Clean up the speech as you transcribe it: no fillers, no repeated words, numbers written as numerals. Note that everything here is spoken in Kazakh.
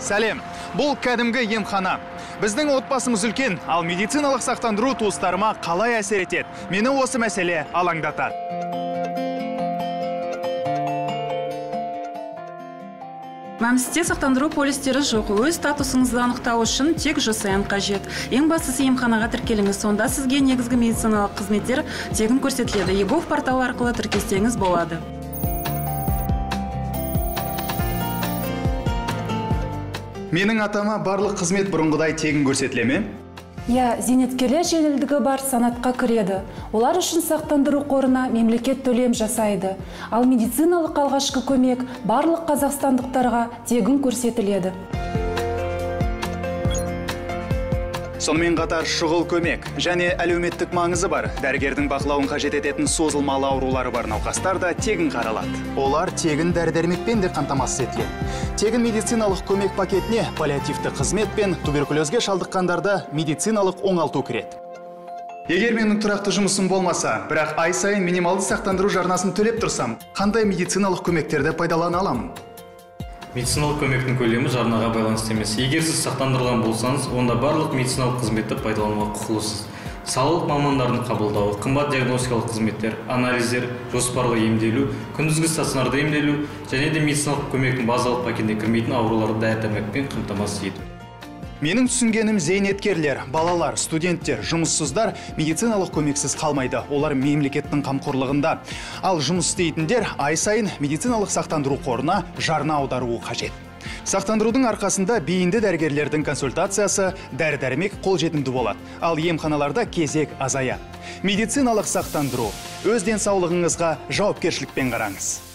Сәлем, бұл кәдімгі емхана. Біздің отбасымыз үлкен, ал медициналық сақтандыру туыстарыма қалай әсер етеді? Мені осы мәселе алаңдатады. Мәмсізде сақтандыру полистері жоқ. Өз статусыңызды анықтау үшін тек ЖСН қажет. Ең бастысы емханаға тіркеліңіз. Сонда сізге негізгі медициналық қызметтер тегін көрсетіледі. ЕГОВ порталы арқылы тіркелсеңіз болады. Менің атама барлық қызмет бұрынғыдай тегін көрсетіле ме? Зейнеткерлер жеңілдігі бар санатқа кіреді. Олар үшін сақтандыру қорына мемлекет төлем жасайды. Ал медициналық алғашқы көмек барлық қазақстандықтарға тегін көрсетіледі. Сонымен қатар шұғыл көмек және әлеуметтік маңызы бар дәрігердің бақылауын қажет ететін созылмалы аурулары бар науқастар да тегін қаралады. Олар тегін дәрі-дәрмекпен де қамтамасыз етіледі. Тегін медициналық көмек пакетіне паллиативті қызмет пен туберкулезге шалдыққандарда медициналық оңалту кіреді. Егер менің тұрақты жұмысым болмаса, бірақ ай сайын минималды сақтандыру жарнасын төлеп тұрсам, қандай медициналық көмектерді пайдалана аламын? Медициналық көмектің көлемі жарнаға байланысты емес. Егер сіз сақтандырылған болсаңыз, онда барлық медициналық қызметті пайдалануға құқылысыз. Салалық мамандардың қабылдауы, қымбат диагностикалық қызметтер, анализдер, жоспарлы емделу, күндізгі стационарда емделу және де медициналық көмектің базалық пакетіне кірмейтін ауруларды дәрі-дәрмекпен қамтамасыз ету. Менің түсінгенім зейнеткерлер, балалар, студенттер, жұмыссыздар медициналық көмексіз қалмайды. Олар мемлекеттің қамқорлығында. Ал жұмыс істейтіндер ай сайын медициналық сақтандыру қорына жарна аударуы қажет. Сақтандырудың арқасында бейінді дәрігерлердің консультациясы, дәрі-дәрмек қолжетімді болады. Ал емханаларда кезек азаяды. Медициналық сақтандыру. Өз денсаулығыңызға жауапкершілікпен қараңыз.